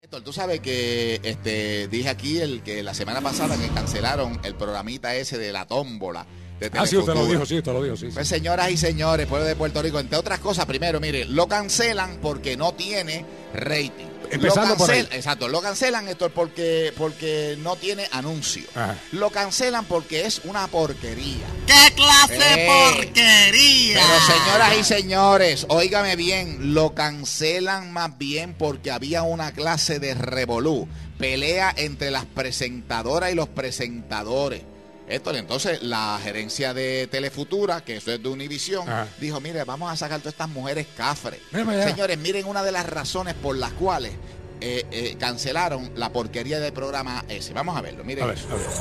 Tú sabes que dije aquí que la semana pasada que cancelaron el programita ese de la tómbola de Telefutura. Sí, usted lo dijo, sí. Pues señoras y señores, pueblo de Puerto Rico, entre otras cosas, primero, mire, lo cancelan porque no tiene rating. Empezando por ahí. Exacto, lo cancelan esto porque no tiene anuncio. Ajá. Lo cancelan porque es una porquería. ¿Qué clase de porquería? Pero señoras y señores, óigame bien, lo cancelan más bien porque había una clase de revolú, pelea entre las presentadoras y los presentadores. Entonces la gerencia de Telefutura, que eso es de Univisión, dijo, mire, vamos a sacar todas estas mujeres cafres. Señores, miren una de las razones por las cuales cancelaron la porquería del programa ese. Vamos a verlo, miren. A ver.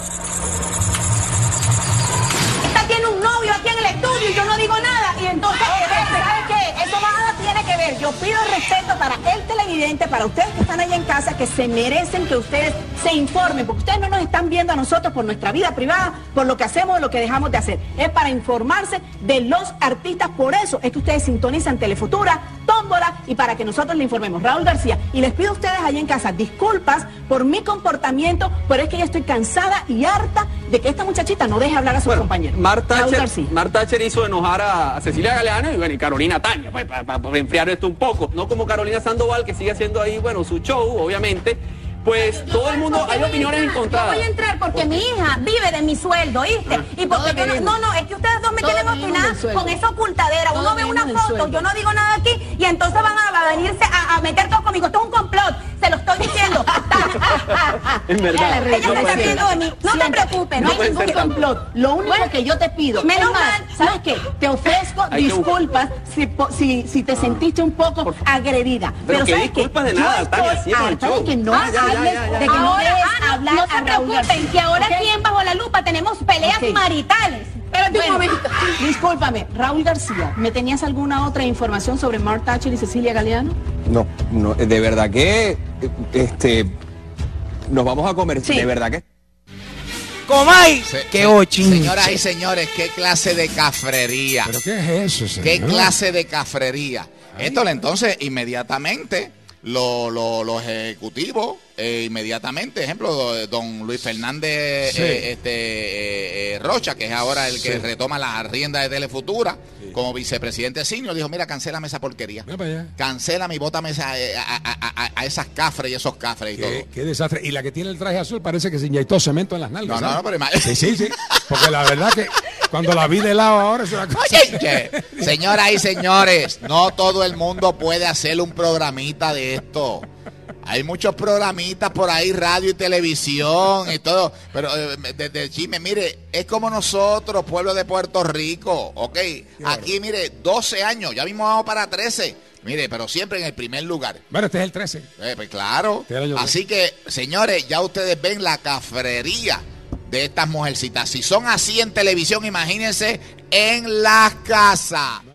Esta tiene un novio aquí en el estudio y yo no digo nada. Y entonces, ¿sabes qué? Eso nada tiene que ver. Yo pido respeto para el televidente, para ustedes que están ahí en casa, que se merecen que ustedes se informen, porque ustedes no nos están viendo a nosotros por nuestra vida privada, por lo que hacemos o lo que dejamos de hacer. Es para informarse de los artistas. Por eso es que ustedes sintonizan Telefutura, Tómbola, y para que nosotros le informemos. Raúl García, y les pido a ustedes allá en casa disculpas por mi comportamiento, pero es que ya estoy cansada y harta de que esta muchachita no deje hablar a sus compañeros. Marta Thatcher hizo enojar a Cecilia Galeano y Carolina Taña, pues, para enfriar esto un poco. No como Carolina Sandoval, que sigue haciendo ahí, su show, obviamente. Pues todo el mundo, hay opiniones encontradas. Yo voy a entrar porque mi hija vive de mi sueldo, ¿viste? Y porque yo no, es que ustedes dos me quieren opinar con esa ocultadera. Uno ve una foto, yo no digo nada aquí, y entonces van a venirse a meter todo conmigo. Esto es un complot, se lo estoy diciendo. En verdad. Ella me está viendo de mí. No te preocupes, no hay ningún complot. Lo único que yo te pido, menos mal, ¿sabes qué? Te ofrezco disculpas si te sentiste un poco agredida. Pero ¿sabes qué? Disculpas de nada, Tania, siempre el show. Que no de que no dejes hablar no se preocupen, que ahora aquí en Bajo la Lupa tenemos peleas maritales. Espérate un momento. Discúlpame, Raúl García, ¿me tenías alguna otra información sobre Marta Thatcher y Cecilia Galeano? No, de verdad que nos vamos a comer, de verdad que... ¡Comay! ¡Qué ochín! Señoras y señores, qué clase de cafrería. ¿Pero qué es eso, señor? ¿Qué clase de cafrería? Entonces, inmediatamente, los ejecutivos, inmediatamente, ejemplo, don Luis Fernández Rocha, que es ahora el que retoma la rienda de Telefutura, como vicepresidente senior, dijo, mira, cancélame esa porquería. Cancélame y bótame a esas cafres y esos cafres y todo. Qué desastre. Y la que tiene el traje azul parece que se inyectó cemento en las nalgas. No, pero Sí. Porque la verdad que cuando la vi de lado ahora es una cosa... Oye, señoras y señores, no todo el mundo puede hacer un programita de esto. Hay muchos programitas por ahí, radio y televisión y todo, pero desde el chisme, mire, es como nosotros, pueblo de Puerto Rico, ¿ok? Aquí, mire, 12 años, ya mismo vamos para 13, mire, pero siempre en el primer lugar. Bueno, este es el 13. Pues claro, así que, señores, ya ustedes ven la cafrería de estas mujercitas. Si son así en televisión, imagínense en las casas.